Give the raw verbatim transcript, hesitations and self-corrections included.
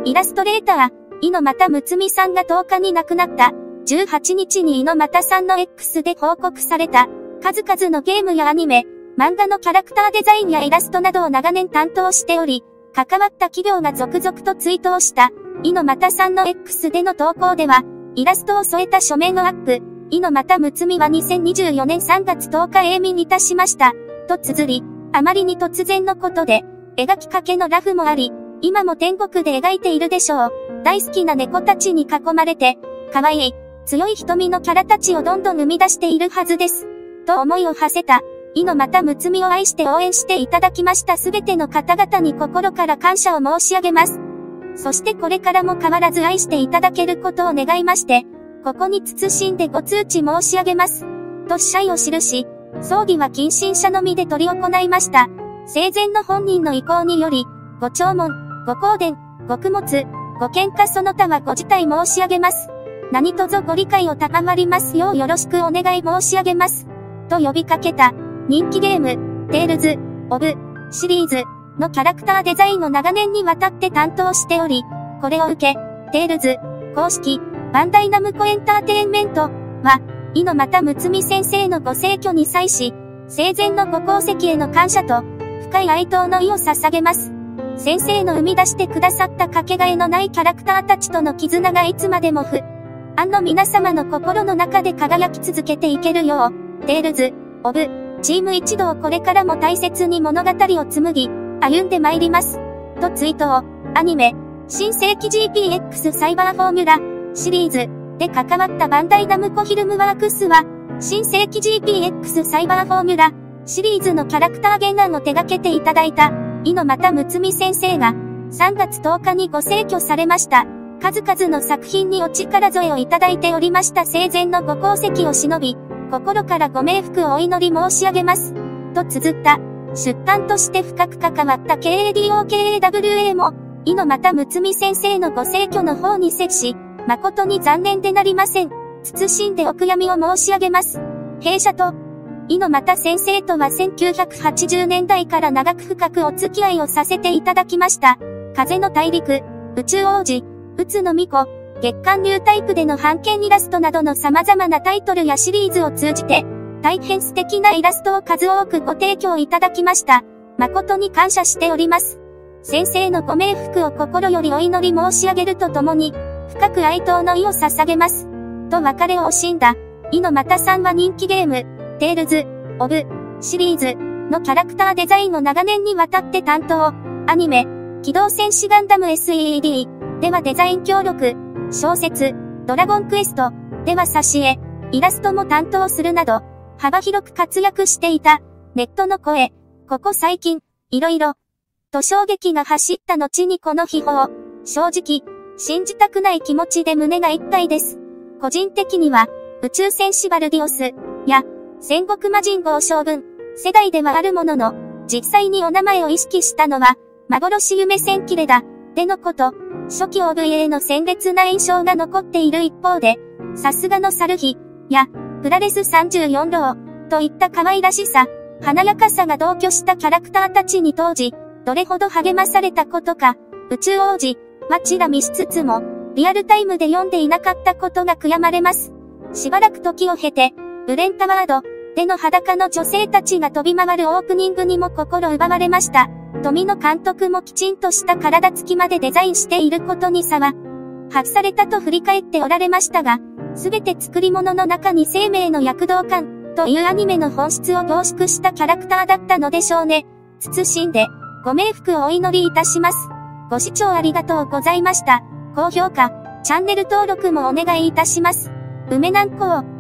イラストレーター、猪俣睦美さんがとおかに亡くなった。じゅうはちにちに猪俣さんの X で報告された。数々のゲームやアニメ、漫画のキャラクターデザインやイラストなどを長年担当しており、関わった企業が続々と追悼した。猪俣さんの X での投稿では、イラストを添えた書面をアップ。猪俣睦美はにせんにじゅうよねんさんがつとおか永眠いたしました。と綴り、あまりに突然のことで、描きかけのラフもあり、今も天国で描いているでしょう。大好きな猫たちに囲まれて、可愛い、強い瞳のキャラたちをどんどん生み出しているはずです。と思いを馳せた、猪俣睦美を愛して応援していただきましたすべての方々に心から感謝を申し上げます。そしてこれからも変わらず愛していただけることを願いまして、ここに謹んでご通知申し上げます。と謝意を記し、葬儀は近親者のみで執り行いました。生前の本人の意向により、ご弔問、ご香典、ご供物、ご献花その他はご辞退申し上げます。何卒ご理解を賜りますようよろしくお願い申し上げます。と呼びかけた、人気ゲーム、テールズ・オブ・シリーズのキャラクターデザインを長年にわたって担当しており、これを受け、テールズ、公式、バンダイナムコエンターテインメントは、猪俣睦美先生のご逝去に際し、生前のご功績への感謝と、深い哀悼の意を捧げます。先生の生み出してくださったかけがえのないキャラクターたちとの絆がいつまでもファンの皆様の心の中で輝き続けていけるよう、テールズ、オブ、チーム一同これからも大切に物語を紡ぎ、歩んでまいります。と追悼、アニメ、新世紀 ジーピーエックス サイバーフォーミュラ、シリーズで関わったバンダイナムコフィルムワークスは、新世紀 ジーピーエックス サイバーフォーミュラシリーズのキャラクター原案を手掛けていただいた、猪俣睦美先生が、さんがつとおかにご逝去されました。数々の作品にお力添えをいただいておりました生前のご功績を忍び、心からご冥福をお祈り申し上げます。と綴った、出版として深く関わった ケーエーディーオーケーエーダブリューエー も、猪俣睦美先生のご逝去の方に接し、誠に残念でなりません。謹んでお悔やみを申し上げます。弊社と、猪俣先生とはせんきゅうひゃくはちじゅうねんだいから長く深くお付き合いをさせていただきました。風の大陸、宇宙王子、宇津の巫女、月刊ニュータイプでの版権イラストなどの様々なタイトルやシリーズを通じて、大変素敵なイラストを数多くご提供いただきました。誠に感謝しております。先生のご冥福を心よりお祈り申し上げるとともに、深く哀悼の意を捧げます。と別れを惜しんだ、猪俣さんは人気ゲーム、テールズ・オブ・シリーズのキャラクターデザインを長年にわたって担当、アニメ、機動戦士ガンダム エスイーディー ではデザイン協力、小説、ドラゴンクエストでは挿絵、イラストも担当するなど、幅広く活躍していた、ネットの声、ここ最近、いろいろ、と衝撃が走った後にこの秘宝、正直、信じたくない気持ちで胸がいっぱいです。個人的には、宇宙戦士バルディオス、や、戦国魔人号将軍、世代ではあるものの、実際にお名前を意識したのは、幻夢戦記レダ、でのこと、初期 オーブイエー の鮮烈な印象が残っている一方で、さすがのサルヒ、や、プラレスさんじゅうよんろう、といった可愛らしさ、華やかさが同居したキャラクターたちに当時、どれほど励まされたことか、宇宙王子、はチラ見しつつも、リアルタイムで読んでいなかったことが悔やまれます。しばらく時を経て、ブレンタワード、での裸の女性たちが飛び回るオープニングにも心奪われました。富野監督もきちんとした体つきまでデザインしていることに差は、発されたと振り返っておられましたが、すべて作り物の中に生命の躍動感、というアニメの本質を凝縮したキャラクターだったのでしょうね。謹んで、ご冥福をお祈りいたします。ご視聴ありがとうございました。高評価、チャンネル登録もお願いいたします。梅南高。